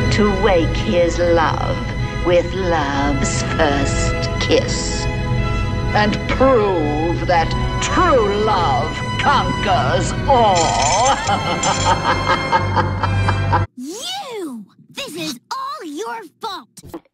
to wake his love with love's first kiss, and prove that true love conquers all. You! This is all your fault!